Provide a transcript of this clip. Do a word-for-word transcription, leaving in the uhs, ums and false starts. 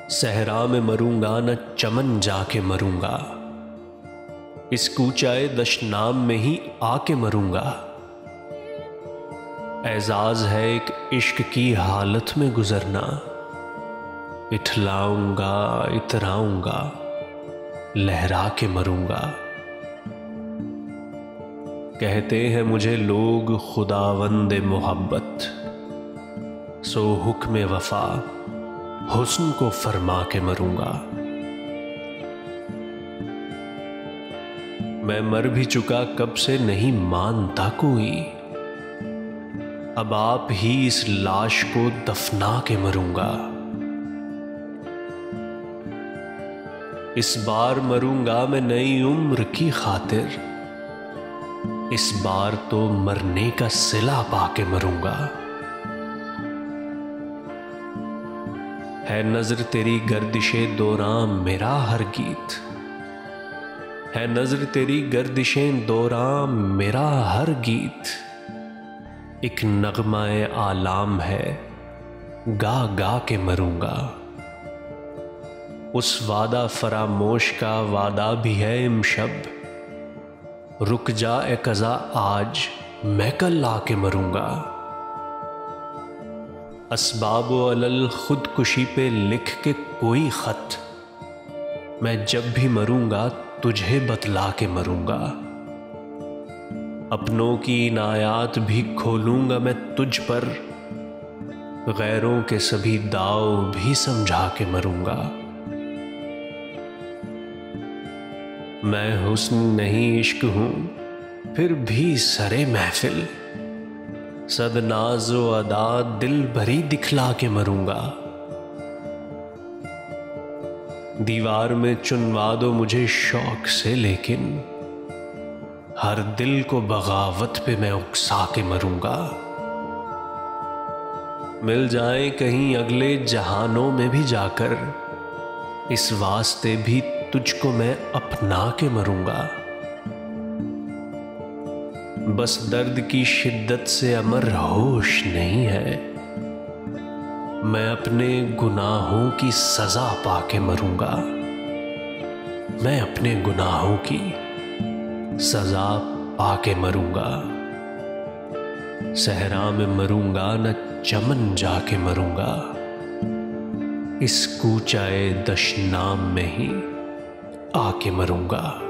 صحرا میں مروں گا نہ چمن جا کے مروں گا، اس کوچائے دشنام میں ہی آ کے مروں گا۔ اعزاز ہے ایک عشق کی حالت میں گزرنا، اٹھلاؤں گا اتراؤں گا لہرا کے مروں گا۔ کہتے ہیں مجھے لوگ خداوند محبت، سو حکم وفا حسن کو فرما کے مروں گا۔ میں مر بھی چکا کب سے نہیں مانتا کوئی، اب آپ ہی اس لاش کو دفنا کے مروں گا۔ اس بار مروں گا میں نئی عمر کی خاطر، اس بار تو مرنے کا صلہ پا کے مروں گا۔ ہے نظر تیری گردش دوراں میرا ہر گیت، ہے نظر تیری گردشیں دوراں میرا ہر گیت، ایک نغمہ آلام ہے گا گا کے مروں گا۔ اس وعدہ فراموش کا وعدہ بھی ہے امشب، رک جا اے قضا آج میں کل آ کے مروں گا۔ اسباب و علل خودکشی پہ لکھ کے کوئی خط، میں جب بھی مروں گا تجھے بتلا کے مروں گا۔ اپنوں کی عنایات بھی کھولوں گا میں تجھ پر، غیروں کے سبھی داؤ بھی سمجھا کے مروں گا۔ میں حسن نہیں عشق ہوں پھر بھی سرے محفل، صد ناز و ادا دل بھری دکھلا کے مروں گا۔ دیوار میں چنوا دو مجھے شوق سے، لیکن ہر دل کو بغاوت پہ میں اکسا کے مروں گا۔ مل جائیں کہیں اگلے جہانوں میں بھی جا کر، اس واسطے بھی تجھ کو میں اپنا کے مروں گا۔ بس درد کی شدت سے امر ہوش نہیں ہے، میں اپنے گناہوں کی سزا پا کے مروں گا۔ میں اپنے گناہوں کی سزا پا کے مروں گا۔ صحرا میں مروں گا نہ چمن جا کے مروں گا، اس کوچائے دشنام میں ہی آ کے مروں گا۔